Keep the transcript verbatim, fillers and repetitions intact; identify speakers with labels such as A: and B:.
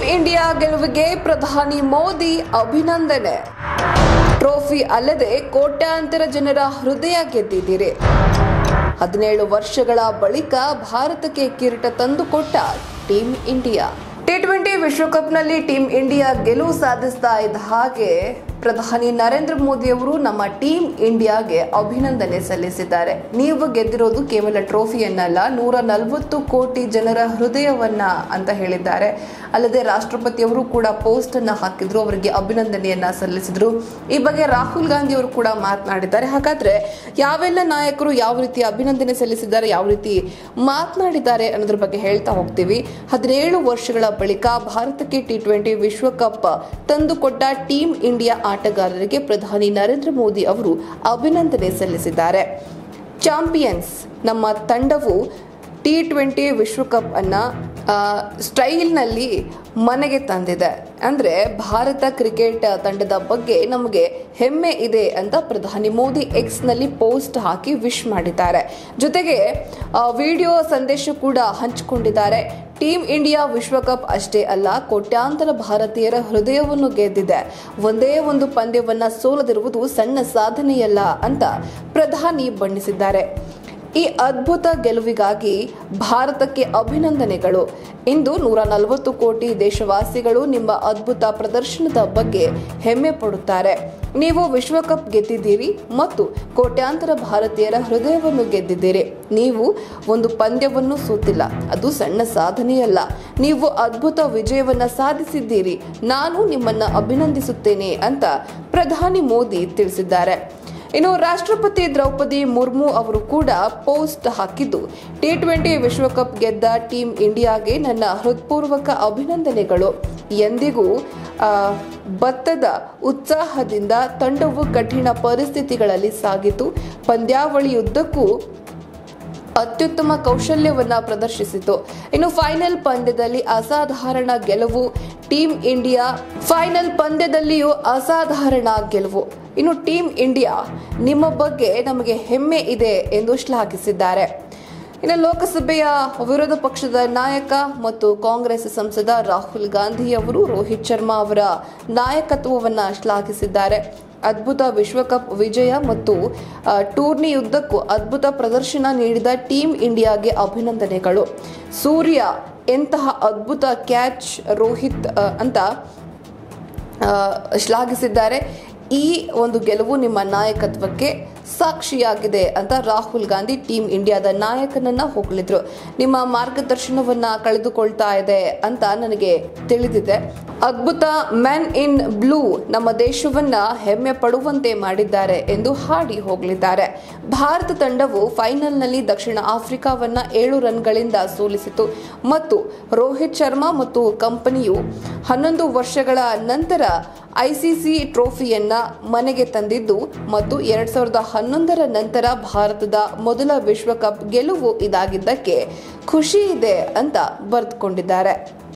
A: India ಗೆಲುವಿಗೆ ಪ್ರಧಾನಿ ಮೋದಿ ಅಭಿನಂದನೆ. ಟ್ರೋಫಿ ಅಲ್ಲದೆ ಕೋಟ್ಯಾಂತರ ಜನರ ಹೃದಯ ಗೆದ್ದಿದ್ದೀರಿ. ಹದಿನೇಳು ವರ್ಷಗಳ ಬಳಿಕ ಭಾರತಕ್ಕೆ ಕಿರೀಟ ತಂದುಕೊಟ್ಟ ಟೀಮ್ ಇಂಡಿಯಾ. ಟಿ ಟ್ವೆಂಟಿ ವಿಶ್ವಕಪ್ನಲ್ಲಿ ಟೀಮ್ ಇಂಡಿಯಾ ಗೆಲುವು ಸಾಧಿಸ್ತಾ ಇದ್ದ ಹಾಗೆ ಪ್ರಧಾನಿ ನರೇಂದ್ರ ಮೋದಿ ಅವರು ನಮ್ಮ ಟೀಮ್ ಇಂಡಿಯಾಗೆ ಅಭಿನಂದನೆ ಸಲ್ಲಿಸಿದ್ದಾರೆ. ನೀವು ಗೆದ್ದಿರೋದು ಕೇವಲ ಟ್ರೋಫಿಯನ್ನಲ್ಲ, ನೂರ ನಲವತ್ತು ಕೋಟಿ ಜನರ ಹೃದಯವನ್ನ ಅಂತ ಹೇಳಿದ್ದಾರೆ. ಅಲ್ಲದೆ ರಾಷ್ಟ್ರಪತಿಯವರು ಕೂಡ ಪೋಸ್ಟ್ ಅನ್ನ ಹಾಕಿದ್ರು, ಅವರಿಗೆ ಅಭಿನಂದನೆಯನ್ನ ಸಲ್ಲಿಸಿದ್ರು. ಈ ಬಗ್ಗೆ ರಾಹುಲ್ ಗಾಂಧಿ ಅವರು ಕೂಡ ಮಾತನಾಡಿದ್ದಾರೆ. ಹಾಗಾದ್ರೆ ಯಾವೆಲ್ಲ ನಾಯಕರು ಯಾವ ರೀತಿ ಅಭಿನಂದನೆ ಸಲ್ಲಿಸಿದ್ದಾರೆ, ಯಾವ ರೀತಿ ಮಾತನಾಡಿದ್ದಾರೆ ಅನ್ನೋದ್ರ ಬಗ್ಗೆ ಹೇಳ್ತಾ ಹೋಗ್ತೀವಿ. ಹದಿನೇಳು ವರ್ಷಗಳ ಬಳಿಕ ಭಾರತಕ್ಕೆ ಟಿ ಟ್ವೆಂಟಿ ವಿಶ್ವಕಪ್ ತಂದುಕೊಟ್ಟ ಟೀಮ್ ಇಂಡಿಯಾ ಆಟಗಾರರಿಗೆ ಪ್ರಧಾನಿ ನರೇಂದ್ರ ಮೋದಿ ಅವರು ಅಭಿನಂದನೆ ಸಲ್ಲಿಸಿದ್ದಾರೆ. ಚಾಂಪಿಯನ್ಸ್ ನಮ್ಮ ತಂಡವು ಟಿ ಟ್ವೆಂಟಿ ವಿಶ್ವಕಪ್ ಅನ್ನ ಸ್ಟೈಲ್ನಲ್ಲಿ ಮನೆಗೆ ತಂದಿದೆ. ಅಂದ್ರೆ ಭಾರತ ಕ್ರಿಕೆಟ್ ತಂಡದ ಬಗ್ಗೆ ನಮಗೆ ಹೆಮ್ಮೆ ಇದೆ ಅಂತ ಪ್ರಧಾನಿ ಮೋದಿ ಎಕ್ಸ್ ನಲ್ಲಿ ಪೋಸ್ಟ್ ಹಾಕಿ ವಿಶ್ ಮಾಡಿದ್ದಾರೆ. ಜೊತೆಗೆ ವಿಡಿಯೋ ಸಂದೇಶ ಕೂಡ ಹಂಚಿಕೊಂಡಿದ್ದಾರೆ. ಟೀಮ್ ಇಂಡಿಯಾ ವಿಶ್ವಕಪ್ ಅಷ್ಟೇ ಅಲ್ಲ, ಕೋಟ್ಯಾಂತರ ಭಾರತೀಯರ ಹೃದಯವನ್ನು ಗೆದ್ದಿದೆ. ಒಂದೇ ಒಂದು ಪಂದ್ಯವನ್ನ ಸೋಲದಿರುವುದು ಸಣ್ಣ ಸಾಧನೆಯಲ್ಲ ಅಂತ ಪ್ರಧಾನಿ ಬಣ್ಣಿಸಿದ್ದಾರೆ. ಈ ಅದ್ಭುತ ಗೆಲುವಿಗಾಗಿ ಭಾರತಕ್ಕೆ ಅಭಿನಂದನೆಗಳು. ಇಂದು ನೂರ ನಲವತ್ತು ಕೋಟಿ ದೇಶವಾಸಿಗಳು ನಿಮ್ಮ ಅದ್ಭುತ ಪ್ರದರ್ಶನದ ಬಗ್ಗೆ ಹೆಮ್ಮೆ ಪಡುತ್ತಾರೆ. ನೀವು ವಿಶ್ವಕಪ್ ಗೆದ್ದಿದ್ದೀರಿ ಮತ್ತು ಕೋಟ್ಯಾಂತರ ಭಾರತೀಯರ ಹೃದಯವನ್ನು ಗೆದ್ದಿದ್ದೀರಿ. ನೀವು ಒಂದು ಪಂದ್ಯವನ್ನು ಸೋತಿಲ್ಲ, ಅದು ಸಣ್ಣ ಸಾಧನೆಯಲ್ಲ. ನೀವು ಅದ್ಭುತ ವಿಜಯವನ್ನ ಸಾಧಿಸಿದ್ದೀರಿ. ನಾನು ನಿಮ್ಮನ್ನ ಅಭಿನಂದಿಸುತ್ತೇನೆ ಅಂತ ಪ್ರಧಾನಿ ಮೋದಿ ತಿಳಿಸಿದ್ದಾರೆ. ಇನ್ನು ರಾಷ್ಟ್ರಪತಿ ದ್ರೌಪದಿ ಮುರ್ಮು ಅವರು ಕೂಡ ಪೋಸ್ಟ್ ಹಾಕಿದ್ದು, ಟಿ ಟ್ವೆಂಟಿ ವಿಶ್ವಕಪ್ ಗೆದ್ದ ಟೀಮ್ ಇಂಡಿಯಾಗೆ ನನ್ನ ಹೃತ್ಪೂರ್ವಕ ಅಭಿನಂದನೆಗಳು. ಎಂದಿಗೂ ಭತ್ತದ ಉತ್ಸಾಹದಿಂದ ತಂಡವು ಕಠಿಣ ಪರಿಸ್ಥಿತಿಗಳಲ್ಲಿ ಸಾಗಿತು. ಪಂದ್ಯಾವಳಿಯುದ್ದಕ್ಕೂ ಅತ್ಯುತ್ತಮ ಕೌಶಲ್ಯವನ್ನ ಪ್ರದರ್ಶಿಸಿತು. ಇನ್ನು ಫೈನಲ್ ಪಂದ್ಯದಲ್ಲಿ ಅಸಾಧಾರಣ ಗೆಲುವು. ಟೀಮ್ ಇಂಡಿಯಾ ಫೈನಲ್ ಪಂದ್ಯದಲ್ಲಿಯೂ ಅಸಾಧಾರಣ ಗೆಲುವು. ಇನ್ನು ಟೀಮ್ ಇಂಡಿಯಾ ನಿಮ್ಮ ಬಗ್ಗೆ ನಮಗೆ ಹೆಮ್ಮೆ ಇದೆ ಎಂದು ಶ್ಲಾಘಿಸಿದ್ದಾರೆ. ಇನ್ನು ಲೋಕಸಭೆಯ ವಿರೋಧ ಪಕ್ಷದ ನಾಯಕ ಮತ್ತು ಕಾಂಗ್ರೆಸ್ ಸಂಸದ ರಾಹುಲ್ ಗಾಂಧಿ ಅವರು ರೋಹಿತ್ ಶರ್ಮಾ ಅವರ ನಾಯಕತ್ವವನ್ನು ಶ್ಲಾಘಿಸಿದ್ದಾರೆ. ಅದ್ಭುತ ವಿಶ್ವಕಪ್ ವಿಜಯ ಮತ್ತು ಟೂರ್ನಿಯುದ್ದಕ್ಕೂ ಅದ್ಭುತ ಪ್ರದರ್ಶನ ನೀಡಿದ ಟೀಮ್ ಇಂಡಿಯಾಗೆ ಅಭಿನಂದನೆಗಳು. ಸೂರ್ಯ ಎಂತಹ ಅದ್ಭುತ ಕ್ಯಾಚ್ ರೋಹಿತ್ ಅಂತ ಶ್ಲಾಘಿಸಿದ್ದಾರೆ. ಈ ಒಂದು ಗೆಲುವು ನಿಮ್ಮ ನಾಯಕತ್ವಕ್ಕೆ ಸಾಕ್ಷಿಯಾಗಿದೆ ಅಂತ ರಾಹುಲ್ ಗಾಂಧಿ ಟೀಮ್ ಇಂಡಿಯಾದ ನಾಯಕನನ್ನ ಹೊಗಳಿದ್ರು. ನಿಮ್ಮ ಮಾರ್ಗದರ್ಶನವನ್ನ ಕಳೆದುಕೊಳ್ತಾ ಇದೆ ಅಂತ ನನಗೆ ತಿಳಿದಿದೆ. ಅದ್ಭುತ ಮೆನ್ ಇನ್ ಬ್ಲೂ ನಮ್ಮ ದೇಶವನ್ನ ಹೆಮ್ಮೆ ಪಡುವಂತೆ ಮಾಡಿದ್ದಾರೆ ಎಂದು ಹಾಡಿ ಹೋಗಲಿದ್ದಾರೆ. ಭಾರತ ತಂಡವು ಫೈನಲ್ನಲ್ಲಿ ದಕ್ಷಿಣ ಆಫ್ರಿಕಾವನ್ನ ಏಳು ರನ್ಗಳಿಂದ ಸೋಲಿಸಿತು ಮತ್ತು ರೋಹಿತ್ ಶರ್ಮಾ ಮತ್ತು ಕಂಪನಿಯು ಹನ್ನೊಂದು ವರ್ಷಗಳ ನಂತರ ಐಸಿಸಿ ಟ್ರೋಫಿಯನ್ನ ಮನೆಗೆ ತಂದಿದ್ದು ಮತ್ತು ಎರಡ್ ಸಾವಿರದ ಹನ್ನೊಂದರ ನಂತರ ಭಾರತದ ಮೊದಲ ವಿಶ್ವಕಪ್ ಗೆಲುವು ಇದಾಗಿದ್ದಕ್ಕೆ ಖುಷಿ ಇದೆ ಅಂತ ಬರೆದುಕೊಂಡಿದ್ದಾರೆ.